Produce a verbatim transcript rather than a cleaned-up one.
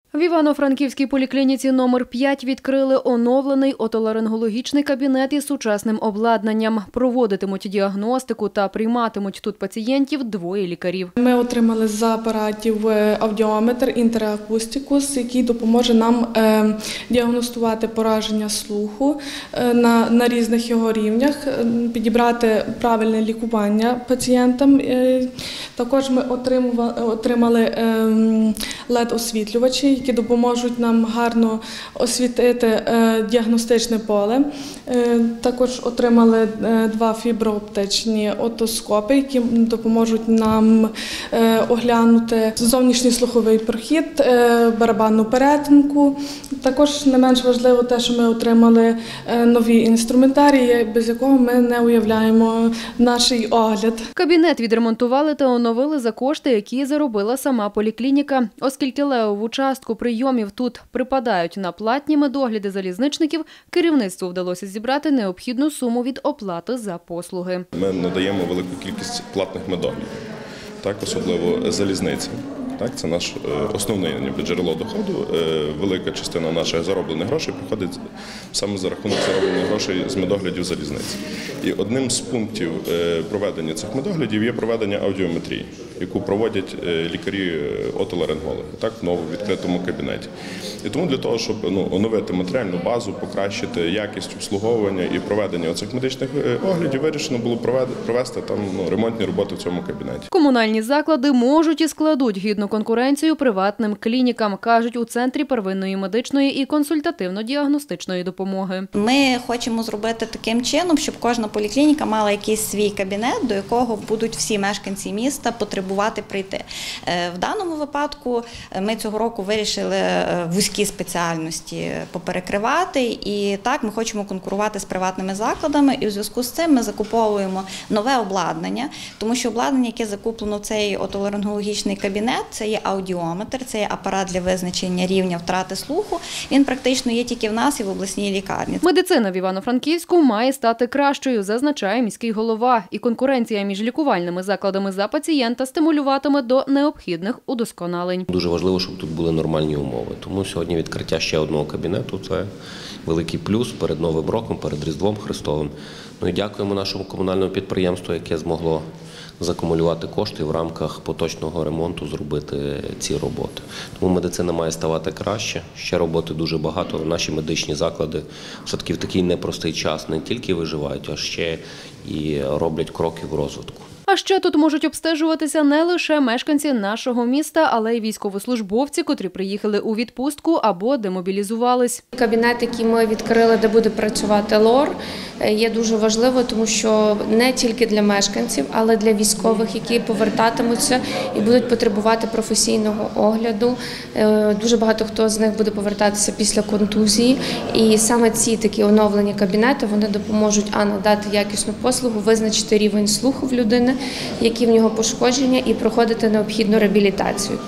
В Івано-Франківській поліклініці номер п'ять відкрили оновлений отоларингологічний кабінет із сучасним обладнанням. Проводитимуть діагностику та прийматимуть тут пацієнтів двоє лікарів. Ми отримали з апаратів аудіометр інтеракустикус, який допоможе нам діагностувати пораження слуху на, на різних його рівнях, підібрати правильне лікування пацієнтам. Також ми отримали лед-освітлювачі, які допоможуть нам гарно освітити діагностичне поле. Також отримали два фіброоптичні отоскопи, які допоможуть нам оглянути зовнішній слуховий прохід, барабанну перетинку. Також не менш важливо те, що ми отримали нові інструментарії, без якого ми не уявляємо наш огляд. Кабінет відремонтували та оновили за кошти, які заробила сама поліклініка. Оскільки левову частку прийомів тут припадають на платні медогляди залізничників, керівництву вдалося зібрати необхідну суму від оплати за послуги. Ми надаємо велику кількість платних медоглядів, так, особливо залізниці. Так, це наш основне джерело доходу. Велика частина наших зароблених грошей приходить саме за рахунок зароблених грошей з медоглядів залізниці. І одним з пунктів проведення цих медоглядів є проведення аудіометрії, яку проводять лікарі-отоларингологи, так, в новому відкритому кабінеті. І тому для того, щоб ну, оновити матеріальну базу, покращити якість обслуговування і проведення цих медичних оглядів, вирішено було провести там ну, ремонтні роботи в цьому кабінеті. Комунальні заклади можуть і складуть гідну конкуренцію приватним клінікам, кажуть у Центрі первинної медичної і консультативно-діагностичної допомоги. Ми хочемо зробити таким чином, щоб кожна поліклініка мала якийсь свій кабінет, до якого будуть всі мешканці міста потребувати прийти. В даному випадку ми цього року вирішили вузькі спеціальності поперекривати, і так ми хочемо конкурувати з приватними закладами, і у зв'язку з цим ми закуповуємо нове обладнання, тому що обладнання, яке закуплено в цей отоларингологічний кабінет, це є аудіометр, це є апарат для визначення рівня втрати слуху. Він практично є тільки в нас і в обласній лікарні. Медицина в Івано-Франківську має стати кращою, зазначає міський голова. І конкуренція між лікувальними закладами за пацієнта стимулюватиме до необхідних удосконалень. Дуже важливо, щоб тут були нормальні умови. Тому сьогодні відкриття ще одного кабінету – це великий плюс перед Новим роком, перед Різдвом Христовим. Ну і дякуємо нашому комунальному підприємству, яке змогло закумулювати кошти і в рамках поточного ремонту зробити ці роботи. Тому медицина має ставати краще, ще роботи дуже багато. Наші медичні заклади все-таки в такий непростий час не тільки виживають, а ще і роблять кроки в розвитку. А ще тут можуть обстежуватися не лише мешканці нашого міста, але й військовослужбовці, котрі приїхали у відпустку або демобілізувались. Кабінет, який ми відкрили, де буде працювати лор, є дуже важливо, тому що не тільки для мешканців, але для військових, які повертатимуться і будуть потребувати професійного огляду. Дуже багато хто з них буде повертатися після контузії. І саме ці такі оновлені кабінети, вони допоможуть а надати якісну послугу, визначити рівень слуху в людини, які в нього пошкодження, і проходити необхідну реабілітацію.